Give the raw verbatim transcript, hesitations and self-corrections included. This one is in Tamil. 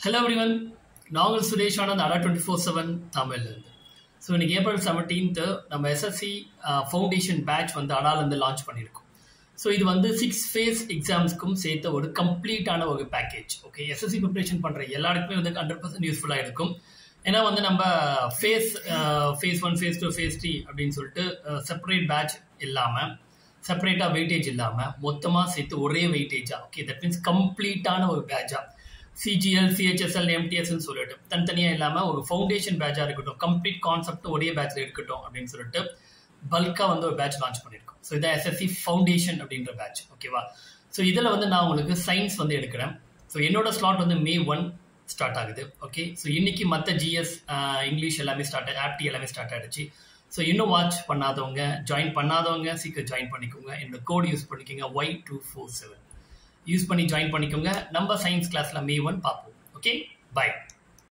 Hello everyone, நாங்கள் Suresh Anand Adda two forty-seven Tamil. So in April seventeenth, நம்ம S S C uh, Foundation batch வந்து அடால இருந்து லான்ச் பண்ணிருக்கோம். So இது வந்து six phase examsக்கும் சேர்த்த ஒரு கம்ப்ளீட்டான ஒரு package. Okay, S S C preparation பண்ற எல்லாருக்குமே வந்து one hundred percent யூஸ்ஃபுல்லா இருக்கும். ஏன்னா வந்து நம்ம phase phase one phase two phase three அப்படின்னு சொல்லிட்டு செப்பரேட் பேட்ச் இல்லாமல் செப்பரேட்டாக வெயிட்டேஜ் இல்லாமல் மொத்தமாக சேர்த்து ஒரே வெயிட்டேஜா. ஓகே, தட் மீன்ஸ் கம்ப்ளீட்டான ஒரு பேட்சா. C G L, C H S L, M T S ன்னு சொல்லிட்டு தனித்தனியாக இல்லாமல் ஒரு ஃபவுண்டேஷன் பேட்சாக இருக்கட்டும், கம்ப்ளீட் கான்செப்ட் ஒரே பேட்சில் இருக்கட்டும் அப்படின்னு சொல்லிட்டு பல்காக வந்து ஒரு பேட்ச் லான்ச் பண்ணியிருக்கோம். ஸோ இதான் S S C ஃபவுண்டேஷன் அப்படின்ற பேட்ச். ஓகேவா? ஸோ இதில் வந்து நான் உங்களுக்கு சயின்ஸ் வந்து எடுக்கிறேன். ஸோ என்னோட ஸ்லாட் வந்து மே ஒன் ஸ்டார்ட் ஆகுது. ஓகே, ஸோ இன்னைக்கு மற்ற ஜிஎஸ் இங்கிலீஷ் எல்லாமே ஸ்டார்ட் ஆகி ஆப்டி எல்லாமே ஸ்டார்ட் ஆகிடுச்சு. ஸோ இன்னும் வாட்ச் பண்ணாதவங்க, ஜாயின் பண்ணாதவங்க சீக்கிரம் ஜாயின் பண்ணிக்கோங்க. என்னோட கோட் யூஸ் பண்ணிக்கோங்க Y two forty-seven யூஸ் பண்ணி ஜாயின் பண்ணிக்கோங்க. நம்ம சயின்ஸ் கிளாஸில் மே ஒன் பார்ப்போம். Okay, by.